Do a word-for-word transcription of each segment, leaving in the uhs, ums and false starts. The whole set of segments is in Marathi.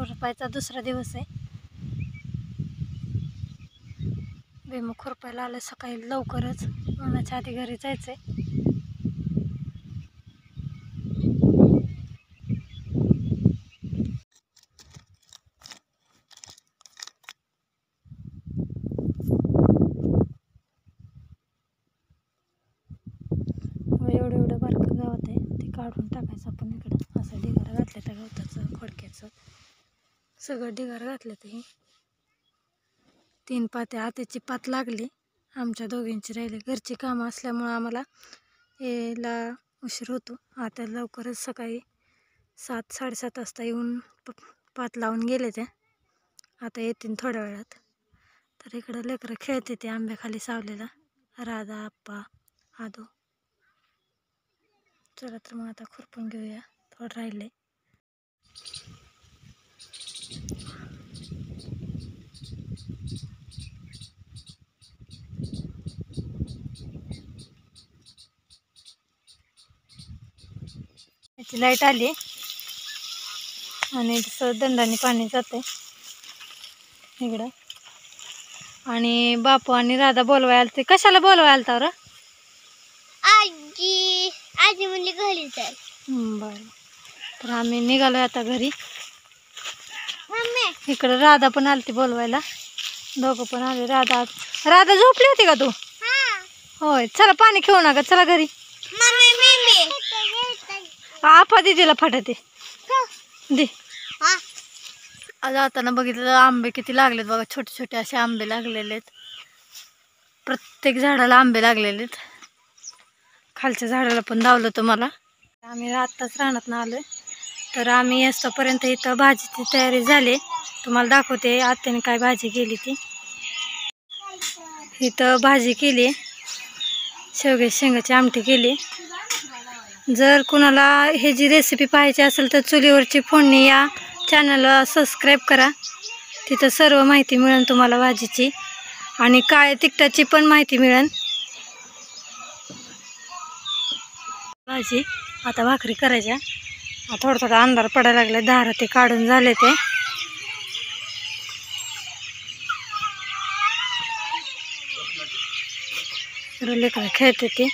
खुरपायचा दुसरा दिवस आहे। भुईमुग खुरपायला आलं सकाळी लवकरच, उन्हाच्या आधी घरी जायचंय। एवढं एवढं बारकं गावात आहे, ते काढून टाकायचं आपण इकडं। असं ढिगारा घातलं त्या गवताचं खोडक्याचं, सगळं ढिगारा घातलं। ते तीन पात्या आत्याची पात लागली, आमच्या दोघींची राहिली। घरची कामं असल्यामुळं आम्हाला यायला उशीर होतो। आता लवकरच सकाळी सात साडेसात वाजता येऊन पात लावून गेले त्या, आता येतील थोड्या वेळात। तर इकडं लेकरं खेळते ते आंब्याखाली सावलेला, राधा आप्पा आदू। चला तर मग आता खुरपून घेऊया, थोडं राहिले। याची लाईट आली आणि तसं दंडाने पाणी जाते इकडं। आणि बापू आणि राधा बोलवायला आलते। कशाला बोलवायला आलता रे? आजी आजी म्हणजे घरी जाय। बरं, तर आम्ही निघालोय आता घरी। मम्मी इकडं राधा पण आलती बोलवायला, दोघं पण आले। राधा राधा झोपली होती का तू? होय, चला पाणी खेळू नका, चला घरी। मम्मी मम्मी आपा दीदीला फाटते दे। आज जाताना बघितलं आंबे किती लागलेत बघा, छोटे छोटे असे आंबे लागलेले आहेत। प्रत्येक झाडाला आंबे लागलेले आहेत, खालच्या झाडाला पण दावलं तुम्हाला। आम्ही आत्ताच रानात आलोय, तर आम्ही असतोपर्यंत इथं भाजीची तयारी झाली, तुम्हाला दाखवते आत्याने काय भाजी केली ती। इथं भाजी केली, शेवगे शेंगाची आमटी केली। जर कुणाला हे जी रेसिपी पाहायची असेल तर चुलीवरची फोडणी या चॅनलला सबस्क्राईब करा, तिथं सर्व माहिती मिळेल तुम्हाला भाजीची, आणि काळ्या तिखटाची पण माहिती मिळेल। भाजी आता भाकरी करायच्या। थोडा थोडा अंधार पडायला लागला, दार ते काढून झाले ते। लेकरं खेळते ते।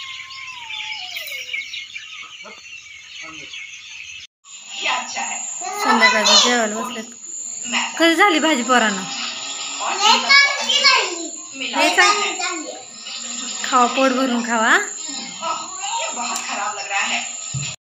संध्याकाळचं जेवायला बसलेत। कशी झाली भाजी पोरांना? खावा, पोट भरून खावा।